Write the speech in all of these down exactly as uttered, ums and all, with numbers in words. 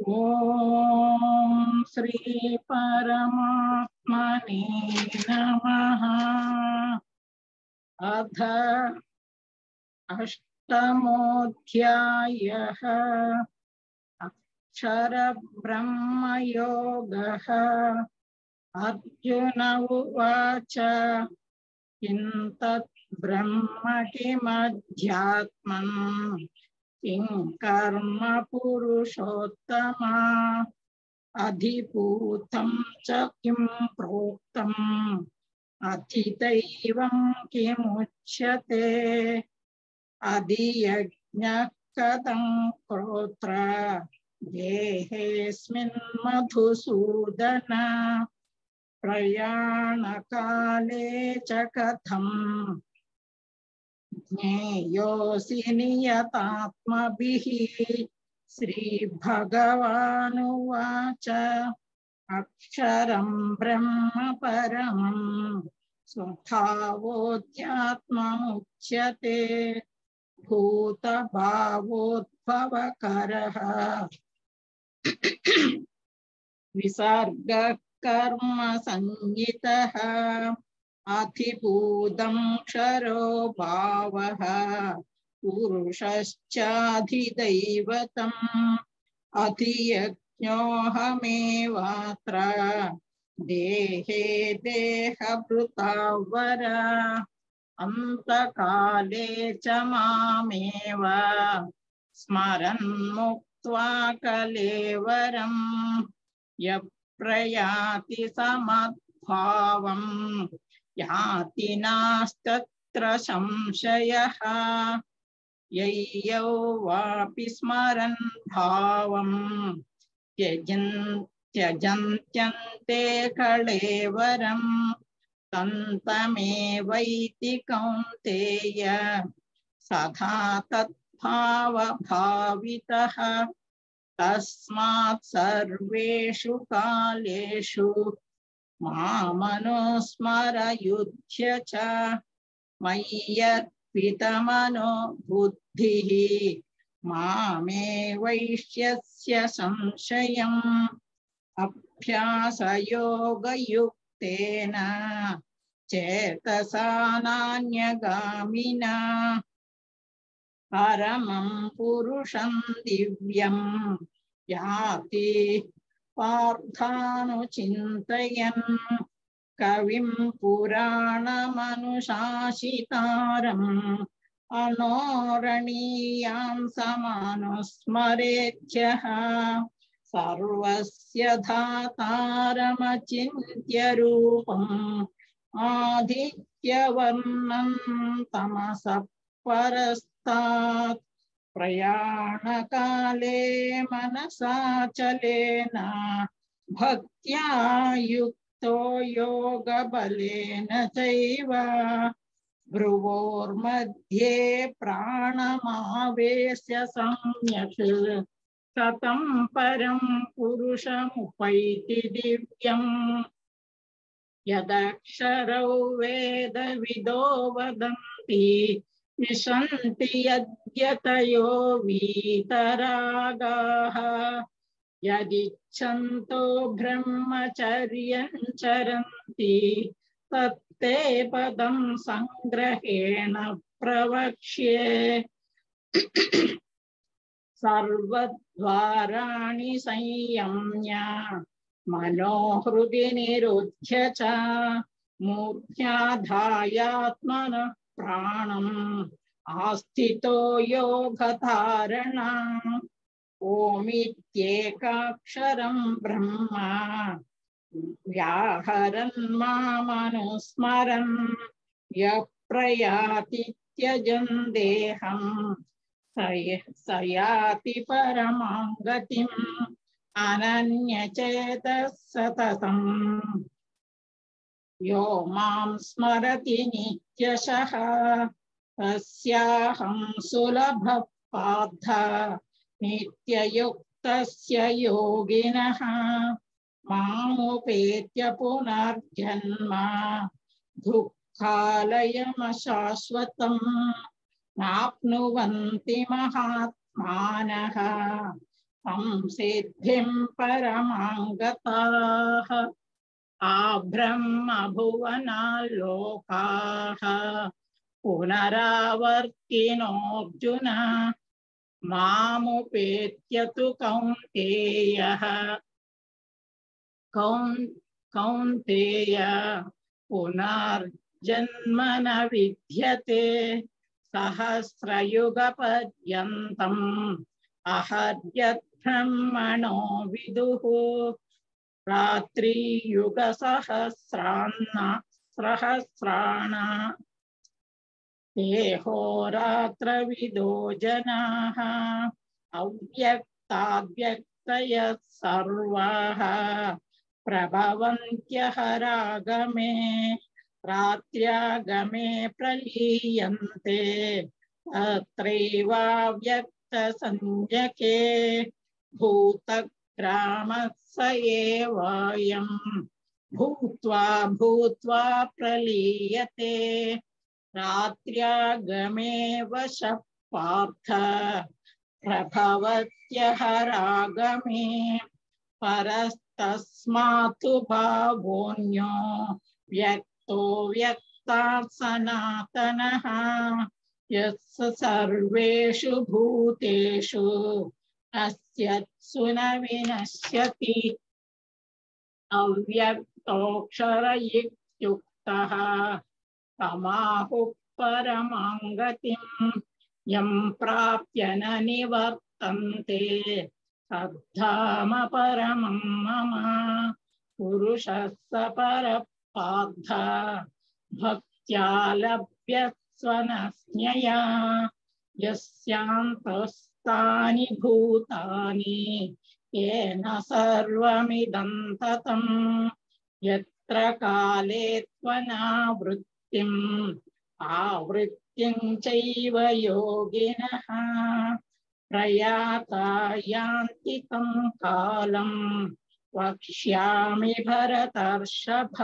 ओम श्री परमात्मने नमः। अथ अष्टमोऽध्यायः अक्षर ब्रह्म योगः। अर्जुन उवाच किं तत् ब्रह्म किमध्यात्मम् किं कर्म पुरुषोत्तमा अधिभूतं च किं प्रोक्तम् अधिदैवं किमुच्यते अधियज्ञः कथं प्रोत्र देहेऽस्मिन् मधुसूदन प्रयाणकाले च कथम् ज्ञेयोऽसि नियतात्मभिः। श्रीभगवानुवाच अक्षरं ब्रह्म परमं स्वभावोऽध्यात्ममुच्यते भूतभावोद्भवकरः विसर्गः कर्म संज्ञितः अधिभूतं क्षरो भावः पुरुषश्चाधिदैवतम् अधियज्ञोऽहमेवात्र देहे देहभृतावर अन्तकाले च मामेव स्मरन् मुक्त्वा कलेवरम् यः प्रयाति समद्भावम् याति नास्तत्र संशयः यय्यौ वापि स्मरन् भावम् त्यजन् त्यजन्त्यन्ते कलेवरम् तन्तमेवैति कौन्तेय सदा तद्भावभावितः तस्मात् सर्वेषु कालेषु मामनुस्मर युध्य च मय्यर्पितमनो बुद्धिः मामे वैश्यस्य संशयम् अभ्यासयोगयुक्तेन चेतसा नान्यगामिना परमं पुरुषं दिव्यं याति पार्थानुचिन्तयन् कविं पुराणमनुशासितारम् अनोरणीयां समानुस्मरेत्यः सर्वस्य धातारमचिन्त्य रूपम् आदित्यवर्णं तमसः परस्तात् प्रयाणकाले मनसाचलेन भक्त्या युक्तो योगबलेन चैव भ्रुवोर्मध्ये प्राणमावेश्य सम्यक् सतं परं पुरुषमुपैति दिव्यम् यदक्षरौ वेदविदो वदन्ति विशन्ति यद्यतयो वीतरागाः यदिच्छन्तो ब्रह्मचर्यं चरन्ति तत्ते पदं संग्रहेण प्रवक्ष्ये सर्वद्वाराणि संयम्य मनोहृदि निरुध्य च मूर्ध्याधायात्मनः प्राणम् आस्थितो योगधारणा ओमित्येकाक्षरं ब्रह्म व्याहरन् मामनुस्मरन् यः प्रयाति त्यजन् देहम् स याति परमां गतिम् अनन्यचेतः सततम् यो मां स्मरति नित्यशः तस्याहं सुलभः पार्थ नित्ययुक्तस्य योगिनः मामुपेत्य पुनर्जन्म दुःखालयमशाश्वतम् नाप्नुवन्ति महात्मानः संसिद्धिं परमां गताः आब्रह्म भुवनाल्लोकाः पुनरावर्तिनोऽर्जुन मामुपेत्य तु कौन्तेयः कौन् कौन्तेय पुनर्जन्म न विद्यते सहस्रयुगपर्यन्तम् अहर्यद्ब्रह्मणो विदुः रात्रियुगसहस्रान्न सहस्राण देहोरात्रविदो जनाः अव्यक्ताव्यक्तयः सर्वाः प्रभवन्त्यः रागमे रात्र्यागमे प्रलीयन्ते तत्रैवाव्यक्तसंज्ञके भूतग्रामः स एवायं भूत्वा भूत्वा प्रलीयते रात्र्यागमे वशः पार्थ प्रभवत्यः रागमे परस्तस्मात् भावोऽन्यो व्यक्तो व्यक्तात् सनातनः यस्य सर्वेषु भूतेषु अस्यत्सु न विनश्यति अव्यक्तोऽक्षर इत्युक्तः तमाहुः परमां गतिं यं प्राप्य न निवर्तन्ते तद्धाम परमं मम पुरुषः स परः पार्थ भक्त्या लभ्यस्वनस्म्यया यस्यान्तस्तानि भूतानि येन सर्वमिदं ततं यत्र काले त्वनावृत्तिम् आवृत्तिं चैव योगिनः प्रयाता यान्ति तं कालं वक्ष्यामि भरतर्षभ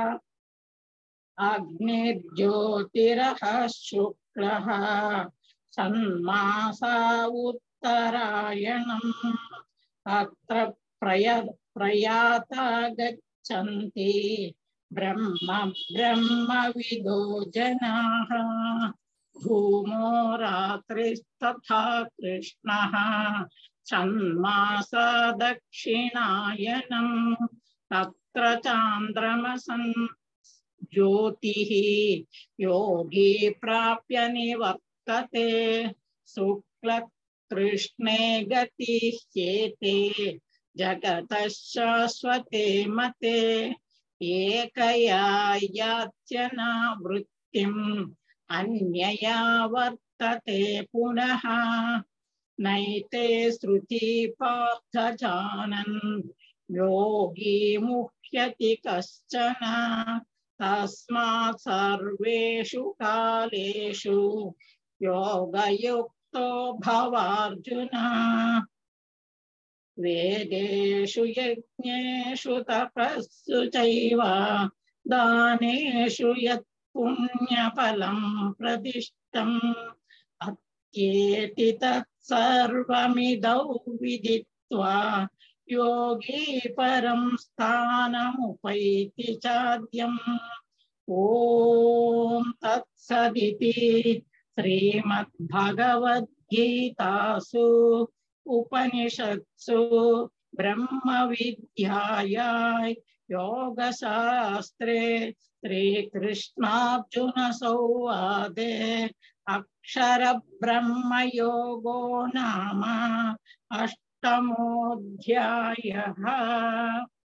अग्निर्ज्योतिरः शुक्लः षण्मासा उत्तरायणम् तत्र प्रय प्रयाता गच्छन्ति ब्रह्म ब्रह्मविदो जनाः धूमो रात्रिस्तथा कृष्णः षण्मासा दक्षिणायनम् तत्र चान्द्रमसन् ज्योतिः योगी प्राप्य निवर्तते शुक्ल कृष्णे गतिह्येते जगतः शाश्वते मते एकया यात्यनावृत्तिम् अन्यया वर्तते पुनः नैते श्रुति पार्थ जानन् योगी मुह्यति कश्चन तस्मात् सर्वेषु कालेषु योगयुक्तो भवार्जुन वेदेषु यज्ञेषु तपस्सु चैव दानेषु यत् पुण्यफलं प्रदिष्टम् अत्येति तत्सर्वमिदौ विदित्वा योगी परं स्थानमुपैति चाद्यम् ॐ तत्सदिति श्रीमद्भगवद्गीतासु उपनिषत्सु ब्रह्मविद्यायां योगशास्त्रे श्रीकृष्णार्जुन संवादे अक्षर ब्रह्म योगो नाम अष्टमोऽध्यायः।